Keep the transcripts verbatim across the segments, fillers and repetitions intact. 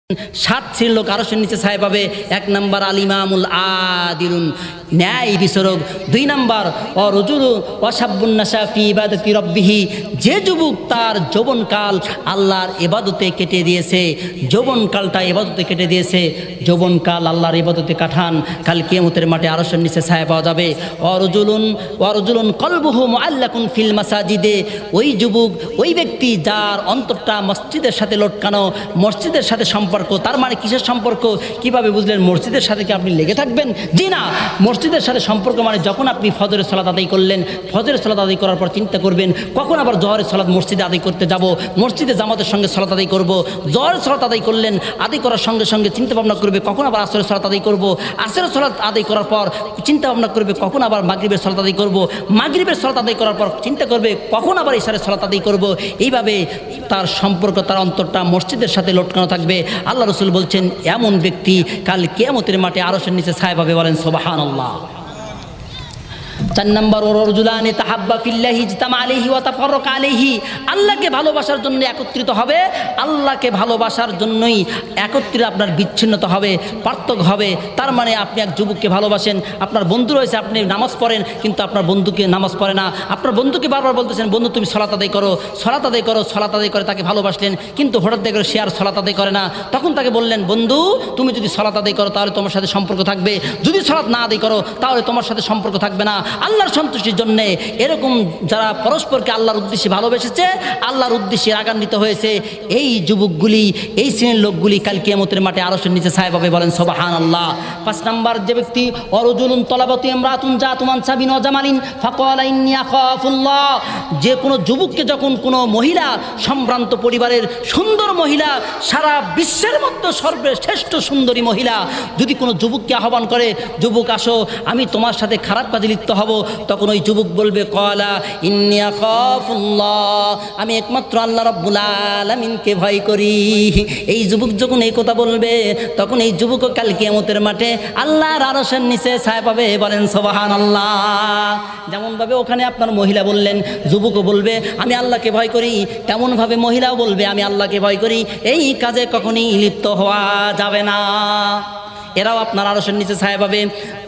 সাত শ্রেণীর লোক আরশের নিচে ছায়া পাবে। এক নম্বর আলিমামুল আদিলুন, ন্যায় বিচারক। দুই নম্বর অরজুলু ওয়াসাবুন নাশা ফি ইবাদাতি রাব্বিহি, যে যুবক তার যৌবনকাল আল্লাহর ইবাদতে কেটে দিয়েছে, যৌবনকালটা ইবাদতে কেটে দিয়েছে, যৌবনকাল আল্লাহর ইবাদতে কাটান, কাল কিয়ামতের মাঠে আরশের নিচে ছায়া পাওয়া যাবে। অরজুলুন অরজুলুন কলবুহু মুআল্লাকুন ফিল মাসাজিদে, ওই যুবক ওই ব্যক্তি যার অন্তরটা মসজিদের সাথে লটকানো, মসজিদের সাথে সম্পর্ক। তার মানে কিসের সম্পর্ক? কিভাবে বুঝলেন? মসজিদের সাথে কি আপনি লেগে থাকবেন? জি না, মসজিদের সাথে সম্পর্ক মানে যখন আপনি ফজরের সালাত আদায় করলেন, ফজরের সালাত আদায় করার পর চিন্তা করবেন কখন আবার জোহরের সালাত মসজিদে আদায় করতে যাব, মসজিদে জামাতের সঙ্গে সালাত আদায় করব। জোহরের সালাত আদায় করলেন, আদায় করার সঙ্গে সঙ্গে চিন্তা ভাবনা করবে কখন আবার আসরের সালাত আদায় করব। আসরের সালাত আদায় করার পর চিন্তা ভাবনা করবে কখন আবার মাগরিবের সালাত আদায় করব। মাগরিবের সালাত আদায় করার পর চিন্তা করবে কখন আবার ইশারের সালাত আদায় করব। এইভাবে তার সম্পর্ক, তার অন্তরটা মসজিদের সাথে লটকানো থাকবে। আল্লাহ রাসূল বলছেন এমন ব্যক্তি কাল কিয়ামতের মাঠে আরশের নিচে ছায়া পাবে। বলেন সুবহানাল্লাহ। চার নম্বর ওয়ারজুলানি তাহাব্বা ফিল্লাহি ইজতামা আলাইহি ওয়া তাফাররাকা আলাইহি, আল্লাহকে ভালোবাসার জন্য একত্রিত হবে, আল্লাহকে ভালোবাসার জন্যই একত্রিত আপনার বিচ্ছিন্নতা হবে, পার্থক্য হবে। তার মানে আপনি এক যুবককে ভালোবাসেন, আপনার বন্ধু রয়েছে, আপনি নামাজ পড়েন কিন্তু আপনার বন্ধুকে নামাজ পড়ে না, আপনার বন্ধুকে বারবার বলতেছেন বন্ধু তুমি সালাত আদায় করো, সালাত আদায় করো, সালাত আদায় করে তাকে ভালোবাসলেন, কিন্তু হঠাৎ দেখলেন সে আর সালাত আদায় করে না। তখন তাকে বললেন বন্ধু তুমি যদি সালাত আদায় করো তাহলে তোমার সাথে সম্পর্ক থাকবে, যদি সালাত না আদায় করো তাহলে তোমার সাথে সম্পর্ক থাকবে না। আল্লাহর সন্তুষ্টির জন্যে এরকম যারা পরস্পরকে আল্লাহর উদ্দেশ্যে ভালোবেসেছে, আল্লাহর উদ্দেশ্যে রাগান্বিত হয়েছে, এই যুবকগুলি, এই শ্রেণীর লোকগুলি কাল কিয়ামতের মাঠে আরশের নিচে ছায়া পাবে। বলেন সুবহানাল্লাহ। পাঁচ নাম্বার যে ব্যক্তি অরজুলুন তলাবাতু ইমরাতুন জাতুন মানসাবিন ওয়া জামালিন ফাকালা ইন্নী আখাফুল্লাহ, যে কোনো যুবককে যখন কোনো মহিলা, সম্ভ্রান্ত পরিবারের সুন্দর মহিলা, সারা বিশ্বের মধ্যে সর্বশ্রেষ্ঠ সুন্দরী মহিলা যদি কোনো যুবককে আহ্বান করে যুবক আসো আমি তোমার সাথে খারাপ কাজে লিপ্ত হব, তখন ওই যুবক বলবে ক্বালা ইন্নী আখাফুল্লাহ, আমি একমাত্র আল্লাহ রাব্বুল আলামিনকে ভয় করি। এই যুবক যখন এই কথা বলবে তখন এই যুবক কাল কিয়ামতের মাঠে আল্লাহর আরশের নিচে ছায়া পাবে। বলেন সুবহানাল্লাহ। যেমনভাবে ওখানে আপনার মহিলা বললেন, যুবকও বলবে আমি আল্লাহকে ভয় করি, তেমনভাবে মহিলাও বলবে আমি আল্লাহকে ভয় করি। এই কাজে কখনই লিপ্ত হওয়া যাবে না, এরাও আপনার আরশের নিচে ছায়া পাবে।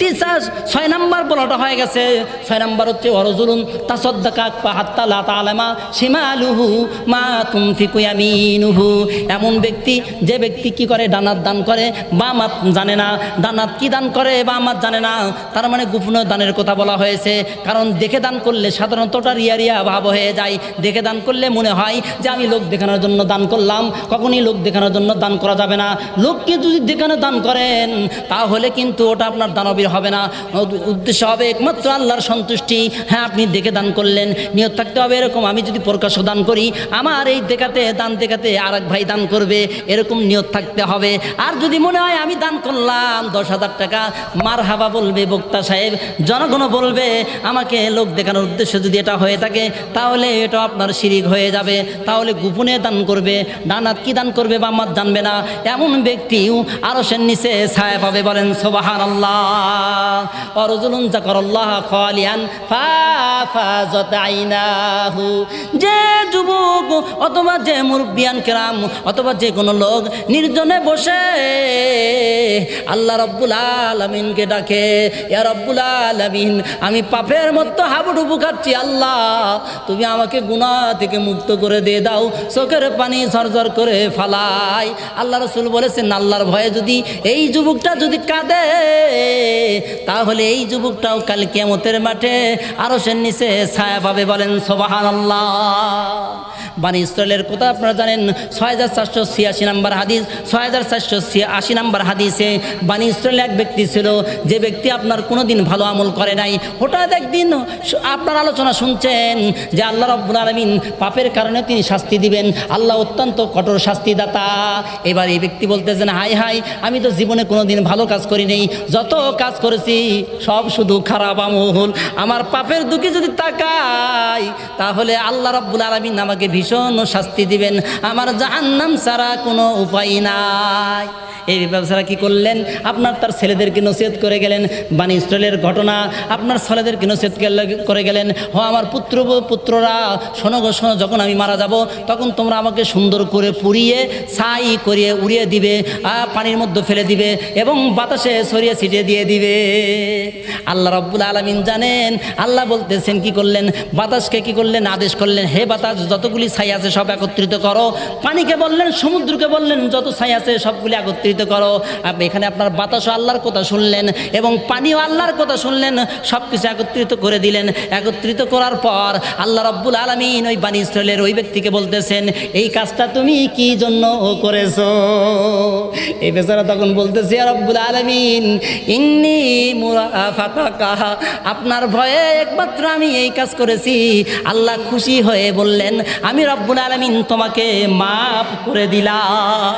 ছয় নাম্বার বলাটা হয়ে গেছে। ছয় নাম্বার হচ্ছে ওয়ারজুলুন তাসাদ্দাকা হাত্তা লা তা'লামা শিমালুহু মা তুনফিকু ইয়ামিনুহু, এমন ব্যক্তি যে ব্যক্তি কি করে ডানাত দান করে বাম হাত জানে না, ডানাত কি দান করে বাম হাত জানে না। তার মানে গোপনীয় দানের কথা বলা হয়েছে, কারণ দেখে দান করলে সাধারণত ওটা রিয়া রিয়া ভাব হয়ে যায়। দেখে দান করলে মনে হয় যে আমি লোক দেখানোর জন্য দান করলাম, কখনই লোক দেখানোর জন্য দান করা যাবে না। লোককে যদি দেখানো দান করেন তাহলে কিন্তু ওটা আপনার দানবীর হবে না, উদ্দেশ্য হবে একমাত্র আল্লাহর সন্তুষ্টি। হ্যাঁ আপনি দেখে দান করলেন, নিয়ত থাকতে হবে এরকম আমি যদি প্রকাশ্য দান করি আমার এই দেখাতে দান দেখাতে আর এক ভাই দান করবে, এরকম নিয়ত থাকতে হবে। আর যদি মনে হয় আমি দান করলাম দশ হাজার টাকা, মার হাবা বলবে বক্তা সাহেব, জনগণ বলবে আমাকে লোক দেখানোর উদ্দেশ্য যদি এটা হয়ে থাকে তাহলে এটা আপনার শিরিক হয়ে যাবে। তাহলে গোপনে দান করবে, ডানাত কি দান করবে বা আমার জানবে না, এমন ব্যক্তিও আরশের নিচে ছায়া পাবে। বলেন সুবহানাল্লাহ। ওয়ারজুলুন যাকারাল্লাহ খালিয়ান ফাফাযাত আইনাহু, যে যুবক অথবা যে মুরব্বিয়ান কেরাম অথবা যে কোনো লোক নির্জনে বসে আল্লাহ রাব্বুল আলামিনকে ডাকে, ইয়া রাব্বুল আলামিন আমি পাপের মতো হাবুডুবু খাচ্ছি, আল্লাহ তুমি আমাকে গুনাহ থেকে মুক্ত করে দিয়ে দাও, চোখের পানি ঝরঝর করে ফালাই। আল্লাহ রাসূল বলেছেন আল্লাহর ভয়ে যদি এই যুবকটা যদি কাঁদে তাহলে এই যুবকটাও কাল কিয়ামতের মাঠে আরশের নিচে ছায়া পাবে। বলেন সুবহানাল্লাহ। বানি ইসরাইলের কথা আপনারা জানেন, ছয় হাজার চারশো ছিয়াশি নম্বর হাদিস, ছয় হাজার চারশো আশি নম্বর হাদিসে বানি ইসরাইলের এক ব্যক্তি ছিল যে ব্যক্তি আপনার কোনো দিন ভালো আমল করে নাই। হঠাৎ একদিন আপনার আলোচনা শুনছেন যে আল্লাহ রাব্বুল আলামিন পাপের কারণে তিনি শাস্তি দিবেন, আল্লাহ অত্যন্ত কঠোর শাস্তিদাতা। এবার এই ব্যক্তি বলতেছেন হাই হাই আমি তো জীবনে কোনো দিন ভালো কাজ করি নেই, যত কাজ করেছি সব শুধু খারাপ আমল, আমার পাপের দুঃখে যদি তাকাই তাহলে আল্লাহ রাব্বুল আলামিন আমাকে ভীষণ ভীষণ শাস্তি দিবেন, আমার জাহান্নাম ছাড়া কোনো উপায় নাই। এই ব্যবসারা কি করলেন, আপনার তার ছেলেদেরকে নসিহত করে গেলেন, বানি ইসরায়েলের ঘটনা আপনার ছেলেদেরকে নসিহত করে গেলেন, হ আমার পুত্র পুত্ররা শোনো গো শোনো, যখন আমি মারা যাব তখন তোমরা আমাকে সুন্দর করে পুড়িয়ে ছাই করিয়ে উড়িয়ে দিবে, পানির মধ্যে ফেলে দিবে এবং বাতাসে ছড়িয়ে ছিটিয়ে দিয়ে দিবে। আল্লাহ রাব্বুল আলামিন জানেন, আল্লাহ বলতেছেন কি করলেন, বাতাসকে কি করলেন, আদেশ করলেন, হে বাতাস যতগুলি ছাই আছে সব একত্রিত করো। পানিকে বললেন, সমুদ্রকে বললেন যত ছাই আছে সবগুলি একত্রিত করো। এখানে আপনার বাতাসও আল্লাহর কথা শুনলেন এবং পানিও আল্লাহর কথা শুনলেন, সব কিছু একত্রিত করে দিলেন। একত্রিত করার পর আল্লাহ রাব্বুল আলামিন ওই বানি ইসরায়েলের ওই ব্যক্তিকে বলতেছেন, এই কাজটা তুমি কি জন্য করেছো? এই বেচারা তখন বলতেছে, ইয়া রাব্বুল আলামিন ইন্নী মুরাফাতাকা, আপনার ভয়ে একমাত্র আমি এই কাজ করেছি। আল্লাহ খুশি হয়ে বললেন, আমি রাব্বুল আলামিন তোমাকে মাফ করে দিলাম।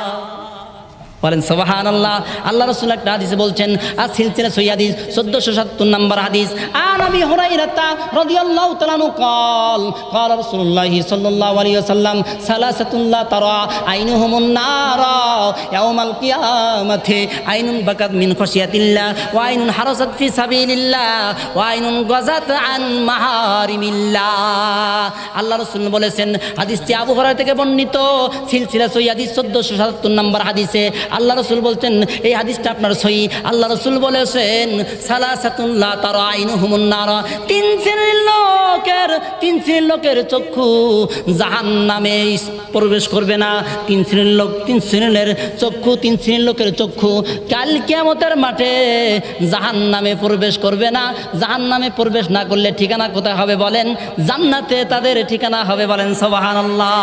বলেন সুবহানাল্লাহ। আল্লাহ রাসূল একটা হাদিসে বলছেন, আর সিলসিলা সহিহ হাদিস চোদ্দশো সত্তর নম্বর হাদিস, আন আবি হুরায়রা রাদিয়াল্লাহু তাআলা আনহু قال قال رسول الله صلى الله عليه وسلم ثلاثه لا ترى عينهم النار يوم القيامه عين بكت من خشيه الله وعين حرست في سبيل الله وعين غزت عن محارم الله। আল্লাহ রাসূল বলেছেন, হাদিসটি আবু হুরায়রা থেকে বর্ণিত, সিলসিলা সহিহ হাদিস চোদ্দশো সত্তর নম্বর হাদিসে আল্লাহ রাসূল বলছেন, এই হাদিসটা আপনার সহিহ। আল্লাহ রাসূল বলেছেন, সালাসাতুন লা তারা আইনুহুমুন নার, তিন শ্রেণীর লোকের তিন শ্রেণীর লোকের চক্ষু জাহান্নামে প্রবেশ করবে না। তিন শ্রেণীর লোক তিন শ্রেণীর চক্ষু তিন শ্রেণীর লোকের চক্ষু কাল কিয়ামতের মাঠে জাহান্নামে প্রবেশ করবে না। জাহান্নামে প্রবেশ না করলে ঠিকানা কোথায় হবে বলেন? জান্নাতে তাদের ঠিকানা হবে। বলেন সুবহানাল্লাহ।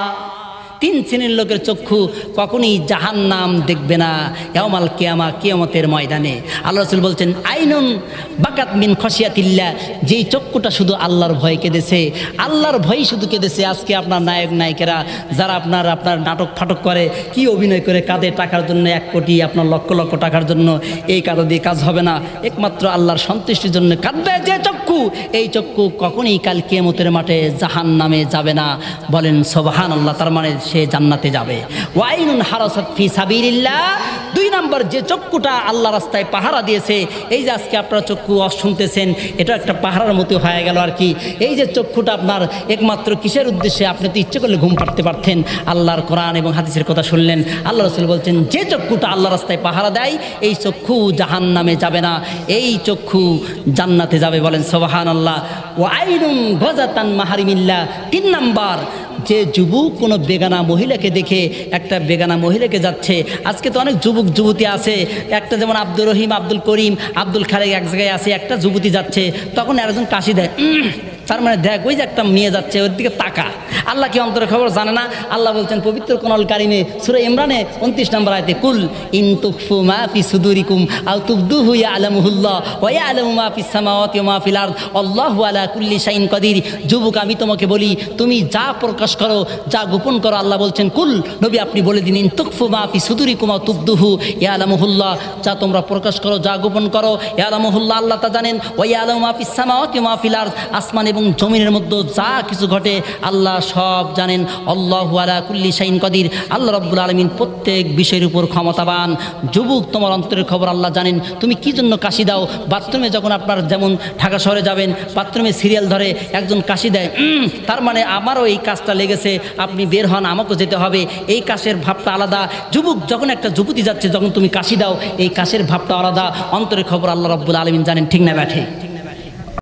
তিন শ্রেণীর লোকের চক্ষু কখনই জাহান্নাম দেখবে না ইয়াউমাল কিয়ামা, কিয়ামতের ময়দানে। আল্লাহ রাসূল বলছেন, আইনুন বাকাত মিন খশিয়াতিল্লাহ, যেই চক্ষুটা শুধু আল্লাহর ভয় কেঁদেছে, আল্লাহর ভয় শুধু কেঁদেছে। আজকে আপনার নায়ক নায়িকেরা যারা আপনার আপনার নাটক ফাটক করে, কি অভিনয় করে কাঁদে টাকার জন্য, এক কোটি আপনার লক্ষ লক্ষ টাকার জন্য, এই কাঁদা দিয়ে কাজ হবে না। একমাত্র আল্লাহর সন্তুষ্টির জন্য কাঁদবে যে চক্ষু, এই চক্ষু কখনই কাল কিয়ামতের মাঠে জাহান্নামে যাবে না। বলেন সুবহানাল্লাহ। তার মানে সে জান্নাতে যাবে। ওয়াইনুন হারাসাত ফি সাবিলিল্লাহ, দুই নম্বর যে চক্ষুটা আল্লাহ রাস্তায় পাহারা দিয়েছে। এই যে আজকে আপনারা চক্ষু শুনতেছেন, এটা একটা পাহারার মতো হয়ে গেল আর কি। এই যে চক্ষুটা আপনার একমাত্র কিসের উদ্দেশ্যে? আপনি তো ইচ্ছে করলে ঘুম পাড়তে পারতেন, আল্লাহর কোরআন এবং হাদিসের কথা শুনলেন। আল্লাহ রাসূল বলছেন, যে চক্ষুটা আল্লাহ রাস্তায় পাহারা দেয়, এই চক্ষু জাহান্নামে যাবে না, এই চক্ষু জান্নাতে যাবে। বলেন সুবহানাল্লাহ। ওয়াইনুন গাযাতান মাহারিমিল্লাহ, তিন নম্বর যে যুবক কোনো বেগানা মহিলাকে দেখে, একটা বেগানা মহিলাকে যাচ্ছে, আজকে তো অনেক যুবক যুবতী আছে, একটা যেমন আব্দুর রহিম, আব্দুল করিম, আব্দুল খালেক এক জায়গায় আছে, একটা যুবতী যাচ্ছে, তখন একজন কাশি দেয়, তার মানে দেখ ওই যে একটা মেয়ে যাচ্ছে ওর দিকে তাকা। আল্লাহ কি অন্তরের খবর জানে না? আল্লাহ বলছেন পবিত্র কোরআনুল কারিমে সূরা ইমরানে উনত্রিশ নম্বর আয়াতে, কুল ইন তুখফু মা ফি সুদুরিকুম আও তুবদুহু ইয়ালামুহুল্লাহ ওয়া ইয়ালামু মা ফিস সামাওয়াতি ওয়া মা ফিল আরদ আল্লাহু আলা কুল্লি শাইইন কাদির। যুবক, আমি তোমাকে বলি, তুমি যা প্রকাশ করো, যা গোপন করো, আল্লাহ বলছেন কুল, নবী আপনি বলে দিন, ইন তুখফু মা ফি সুদুরিকুম আও তুবদুহু ইয়ালামুহুল্লাহ, যা তোমরা প্রকাশ করো, যা গোপন করো, ইয়ালামুহুল্লাহ, আল্লাহ তা জানেন, ওয়া ইয়ালামু মা ফিস সামাওয়াতি ওয়া মা ফিল আরদ, আসমান এবং জমিনের মধ্যে যা কিছু ঘটে আল্লাহ সব জানেন। আল্লাহু আলা কুল্লি শাইইন কাদির, আল্লাহ রাব্বুল আলামিন প্রত্যেক বিষয়ের উপর ক্ষমতাবান। যুবক, তোমার অন্তরের খবর আল্লাহ জানেন। তুমি কি জন্য কাশি দাও? বাথরুমে যখন আপনার যেমন ঢাকা শহরে যাবেন, বাথরুমে সিরিয়াল ধরে একজন কাশি দেয়, তার মানে আমারও এই কাজটা লেগেছে, আপনি বের হন, আমাকেও যেতে হবে, এই কাশের ভাবটা আলাদা। যুবক, যখন একটা যুবতী যাচ্ছে, যখন তুমি কাশি দাও, এই কাশের ভাবটা আলাদা। অন্তরের খবর আল্লাহ রাব্বুল আলামিন জানেন, ঠিক না ব্যাঠে?